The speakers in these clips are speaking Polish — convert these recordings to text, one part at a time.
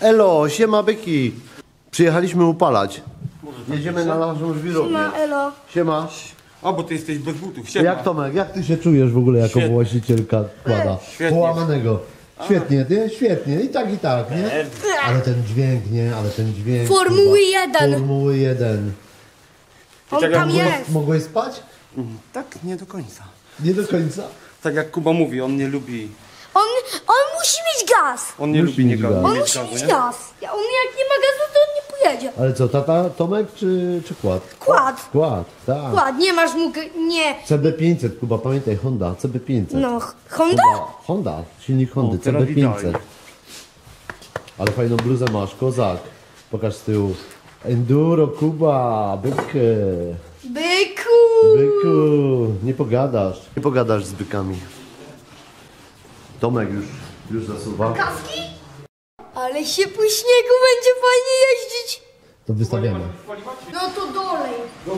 Elo, siema byki. Przyjechaliśmy upalać. Jedziemy na naszą żwirownię. Siema, elo. Siema. O, bo ty jesteś bez butów. Siema. Jak Tomek, jak ty się czujesz w ogóle jako Świetnie. właścicielka kłada? Świetnie. Połamanego. Świetnie, ty? Świetnie. I tak, nie? Ale ten dźwięk, nie? Ale ten dźwięk. Formuły kurwa. 1. Formuły 1. On tak tam jak jest. Mogłeś spać? Tak, nie do końca. Nie do końca. Tak jak Kuba mówi, on nie lubi. On musi mieć gaz. On nie Musi lubi mieć nie gaz. nie On mieć musi gazu, mieć nie? gaz. On jak nie ma gazu, to on nie pojedzie. Ale co, tata Tomek czy kład? Kład. Kład, tak. Kład, nie masz mu... Nie. CB500, Kuba, pamiętaj, Honda, CB500. No, Honda? Honda, silnik Hondy, teraz CB500. widziałem. Ale fajną bluzę masz, kozak. Pokaż z tyłu. Enduro, Kuba, Byku. byku, nie pogadasz. Nie pogadasz z bykami. Tomek już zasuwa. Kaski? Ale się po śniegu będzie fajnie jeździć. To wystawiamy. No to dolej.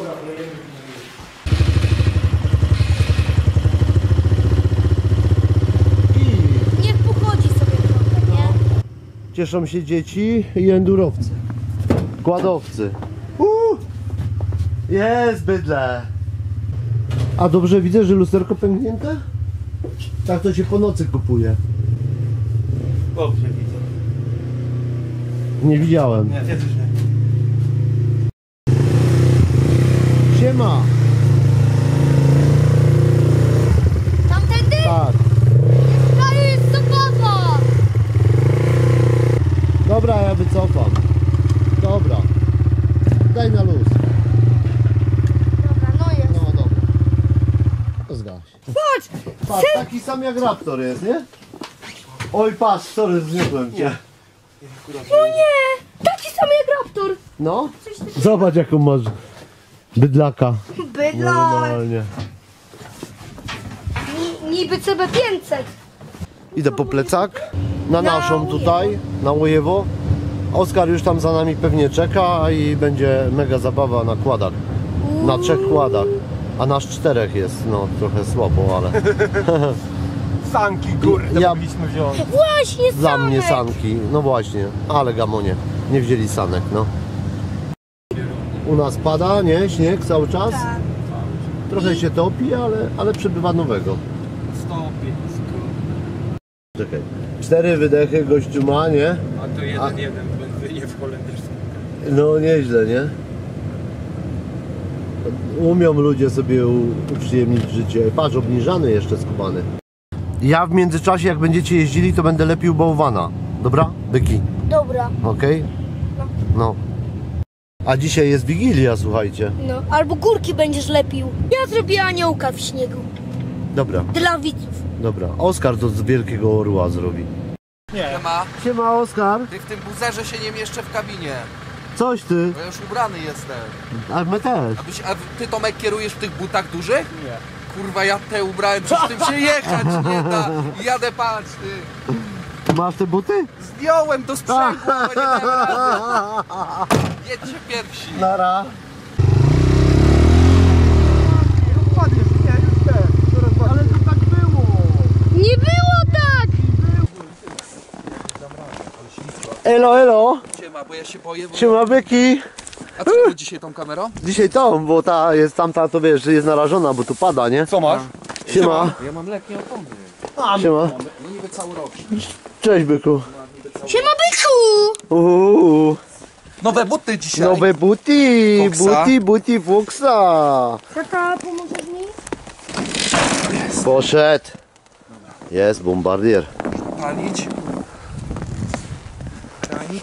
Niech pochodzi sobie trochę, nie? Cieszą się dzieci i endurowcy. Kładowcy. Jest bydle. A dobrze widzę, że lusterko pęknięte? Tak to się po nocy kupuje. Dobrze widzę. Nie widziałem. Nie, też nie. Siema. Tamtędy? Tak. To jest zabawa. Dobra, ja wycofam. Dobra. Daj na luz. Dobra, no jest. No dobra. To zgaś. Patrz! Patrz, taki sam jak Raptor jest, nie? Oj, patrz, sorry, zniosłem cię. No nie! Taki sam jak Raptor. No? Zobacz jaką masz bydlaka. Bydla. Normalnie. Niby CB500. Idę po plecak. Na naszą tutaj, na Łojewo. Oskar już tam za nami pewnie czeka i będzie mega zabawa na kładach. Na 3 kładach. A nasz 4 jest, no trochę słabo, ale Sanki kurde Ja- mogliśmy wziąć. Właśnie dla samek. mnie sanki. No właśnie, ale gamonie. Nie wzięli sanek, no. U nas pada, nie? Śnieg cały czas. Tak. Trochę się topi, ale przybywa nowego. Stopień. Czekaj. 4 wydechy gościu ma, nie? A to jeden benzynie w holenderskim. No nieźle, nie? Umią ludzie sobie uprzyjemnić życie. Patrz, obniżany jeszcze skubany. Ja w międzyczasie, jak będziecie jeździli, to będę lepił bałwana. Dobra? Byki. Dobra. Okej? No. A dzisiaj jest Wigilia, słuchajcie. No, albo górki będziesz lepił. Ja zrobię aniołka w śniegu. Dobra, Dla widzów. dobra. Oskar to z wielkiego orła zrobi. Siema, Siema, Oskar. ty w tym buzerze się nie mieszczę w kabinie, Coś ty. bo ja już ubrany jestem. A my też. A ty, Tomek, kierujesz w tych butach dużych? Nie. Kurwa, ja te ubrałem, przecież tym się jechać nie da. Jadę, patrz, ty. Masz te buty? Zdjąłem do sprzęgu, bo nie dałem rady. Jedźcie pierwsi. Nara. Ale to tak było. Nie było tak! Elo, elo. Siema, bo ja się boję, bo... Siema, byki. A co ty dzisiaj tą kamerą? Dzisiaj tą, bo ta jest tamta, to wiesz, jest narażona, bo tu pada, nie? Co masz? Siema. Ja mam letnie opony. Siema. No niby cały rok. Cześć, byku. Siema byku! Nowe buty dzisiaj. Nowe buty, Foksa. buty Foksa. Tata, pomożesz mi? Poszedł. Jest bombardier. Palić. Kranik.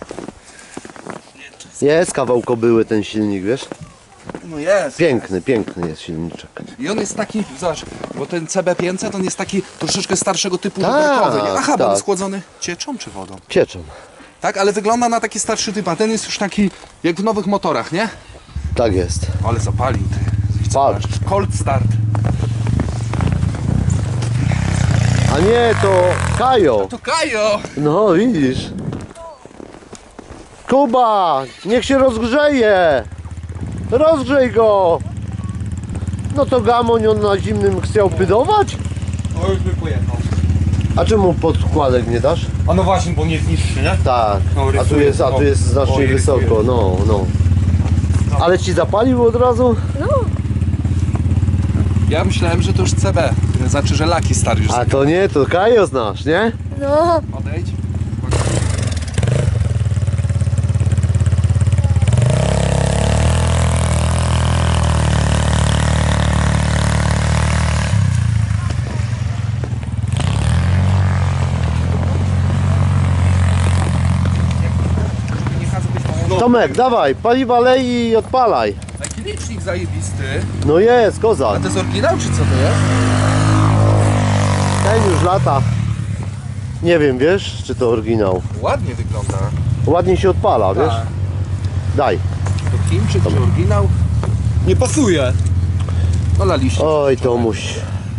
Jest kawał kobyły ten silnik, wiesz? No jest. Piękny jest silniczek. I on jest taki, zobacz, bo ten CB500 on jest taki troszeczkę starszego typu Tak, rowerkowy. Nie? Aha, bo on tak. jest chłodzony cieczą czy wodą? Cieczą. Tak, ale wygląda na taki starszy typ, a ten jest już taki jak w nowych motorach, nie? Tak jest. Ale zapalił ty. Patrz. Cold start. A nie, to Kajo. To Kajo! No, widzisz. Kuba, niech się rozgrzeje. Rozgrzej go. No to Gamoń on na zimnym chciał pydować? O, już by pojechał. A czemu podkładek nie dasz? A no właśnie, bo nie jest niższy, nie? Tak, No, a tu jest, znacznie o, rysuje. wysoko, no. Ale ci zapalił od razu? Ja myślałem, że to już CB. Znaczy, że laki stary już. A to nie, to Kajo znasz, nie? No, Odejdź. Tomek, dawaj, paliwa lej i odpalaj. Taki licznik zajebisty. No jest, A kozak. to jest oryginał, czy co to jest? Ten już lata. Nie wiem, wiesz, czy to oryginał. Ładnie wygląda. Ładnie się odpala, wiesz? Tak. Daj. To Chińczyk czy oryginał? Nie pasuje. No laliście. Oj, Tomuś.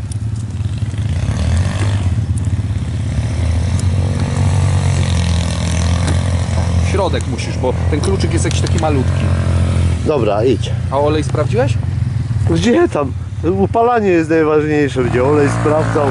Środek musisz, bo ten kluczyk jest jakiś taki malutki. Dobra, idź. A olej sprawdziłeś? Gdzie tam? Upalanie jest najważniejsze, gdzie olej sprawdzał.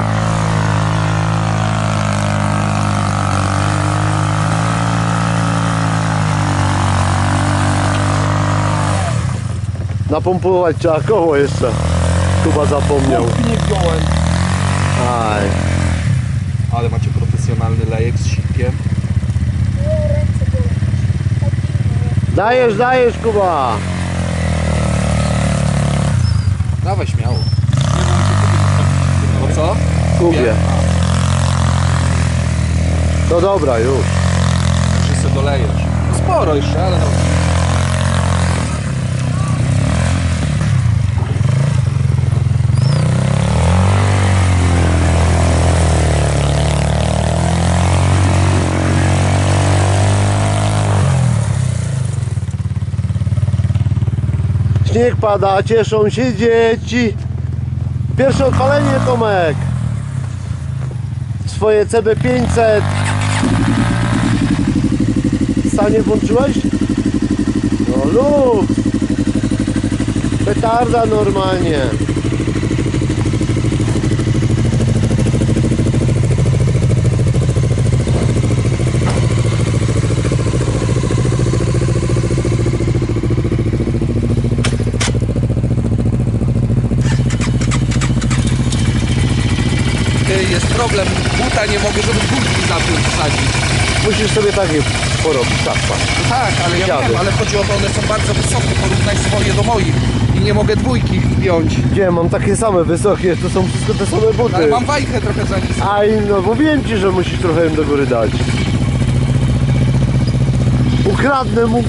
Napompować trzeba koło jeszcze. Kuba zapomniał. Nie wziąłem. Aj. Ale macie profesjonalny lejek z sitkiem. Dajesz, dajesz, Kuba. Dawaj śmiało. O co? Kubie. No dobra, już. Że sobie dolejesz. No sporo jeszcze, ale no. Śnieg pada, cieszą się dzieci. Pierwsze odpalenie, Tomek. Swoje CB500. Stanie włączyłeś? No lub. Petarda normalnie. Ty, jest problem. Buta nie mogę, żeby górki za tym wsadzić. Musisz sobie takie porobić, tak, patrz. No tak, ale ja Dziady. wiem, ale chodzi o to, one są bardzo wysokie. Porównaj swoje do moich. I nie mogę dwójki wpiąć. Gdzie? Mam takie same wysokie, to są wszystko te same buty. Ale mam wajchę trochę za niską. Aj, no mówiłem ci, że musisz trochę im do góry dać. Ukradnę mu.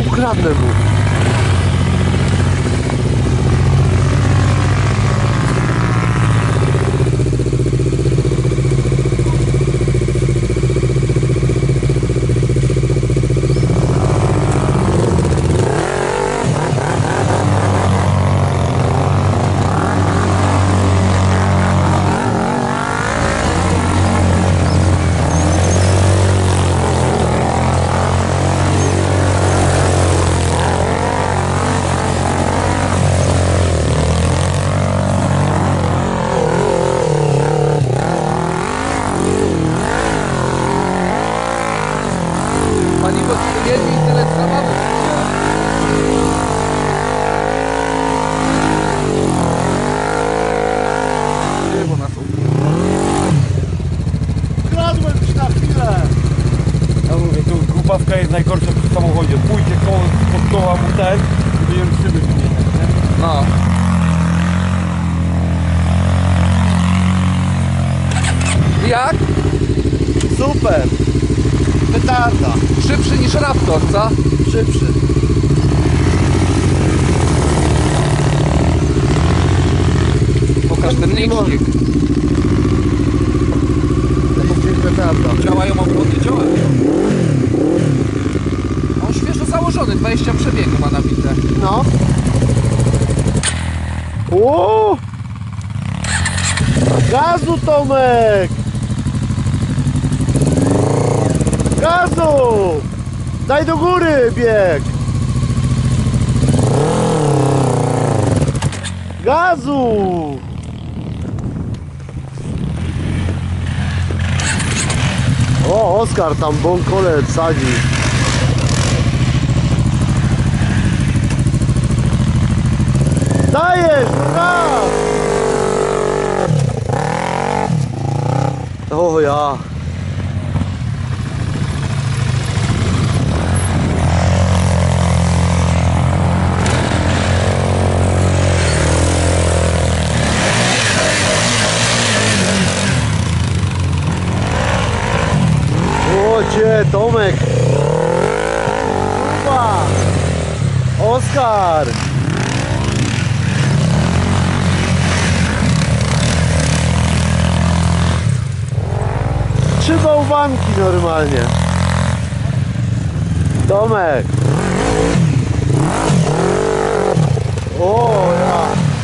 Pani go jedzie i tyle zabawy. Nie, bo na to. Ukradłem ci na chwilę. Ja mówię, tu głupawka jest najgorsza przy samochodzie. Pójdzie koło, pod koła mu ten i będziemy szyby wymieniać, nie? No. Jak? Super. Petarda. Szybszy niż Raptor, co? Szybszy. Pokaż ten licznik. Petarda. Działają opony, działają. On świeżo założony, 20 przebiegu ma nabite. No. O! Gazu, Tomek! Gazu! Daj do góry bieg! Gazu! O, Oskar tam bąkole sadzi. Dajesz, raz! O ja. Ocie, Tomek. Kurwa. Oskar. Trzy bałwanki normalnie. Tomek. O ja.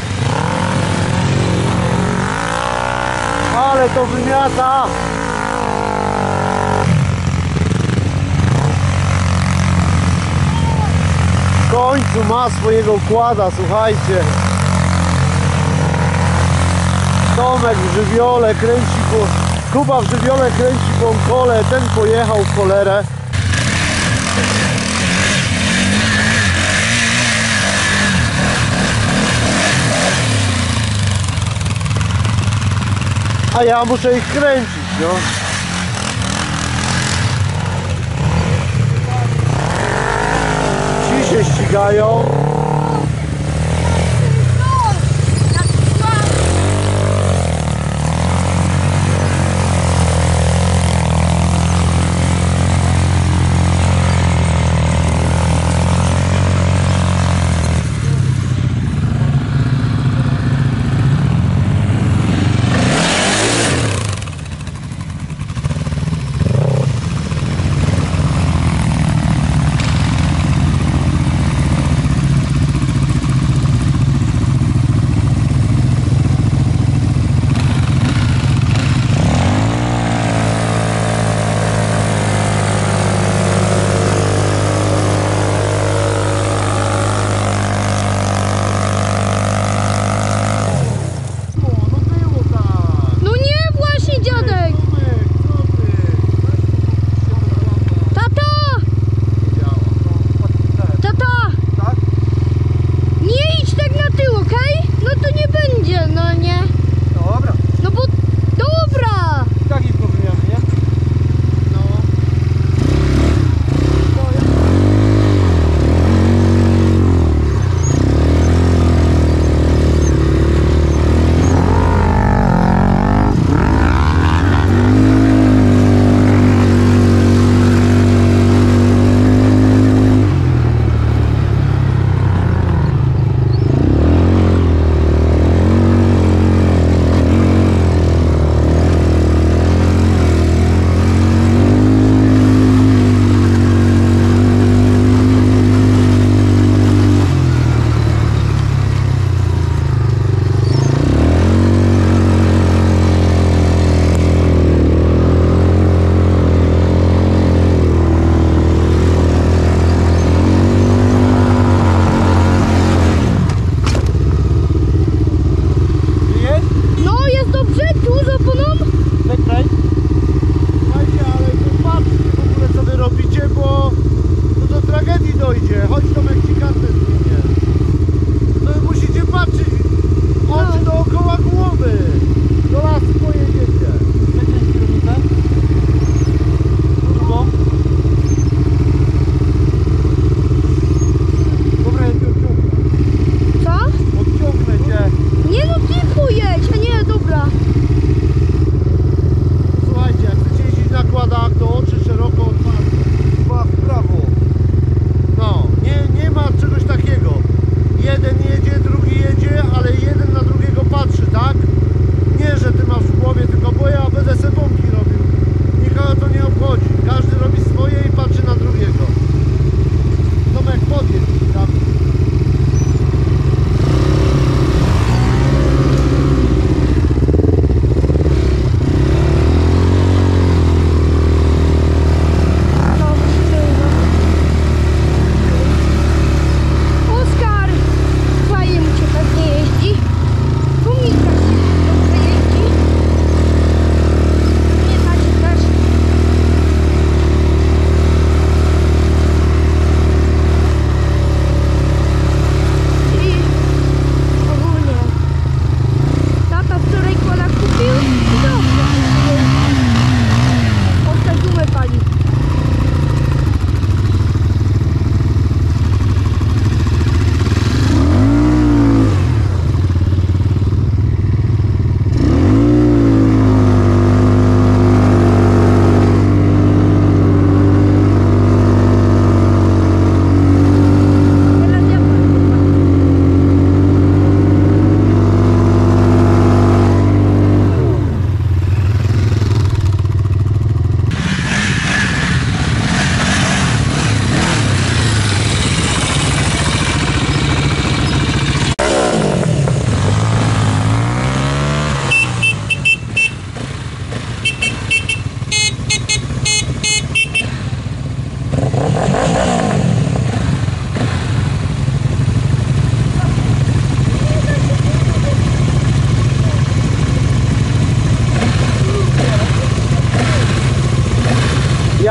Ale to wymiata. W końcu ma swojego kłada, słuchajcie. Tomek w żywiole kręci po... Kuba w żywiole kręci bąkole, ten pojechał w cholerę. A ja muszę ich kręcić, no. Ci się ścigają.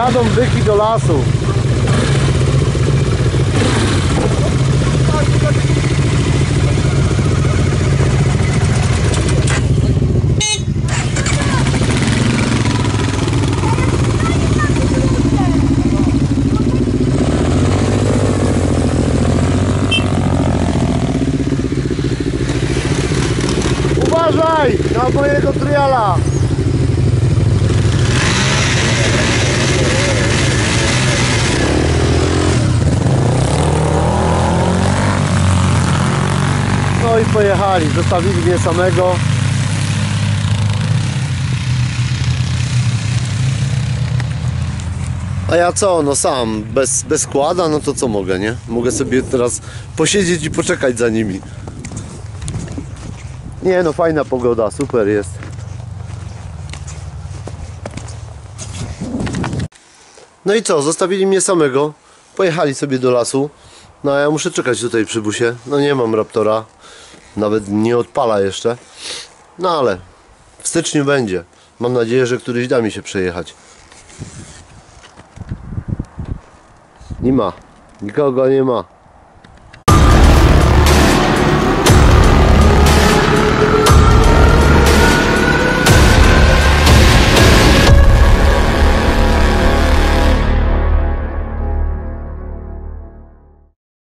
Jadą byki do lasu. Uważaj na mojego triala. No i pojechali, zostawili mnie samego. A ja co, no sam, bez składa, no to co mogę, nie? Mogę sobie teraz posiedzieć i poczekać za nimi. Nie no, fajna pogoda, super jest. No i co, zostawili mnie samego. Pojechali sobie do lasu. No a ja muszę czekać tutaj przy busie. No nie mam Raptora. Nawet nie odpala jeszcze. No ale w styczniu będzie. Mam nadzieję, że któryś da mi się przejechać. Nie ma. Nikogo nie ma.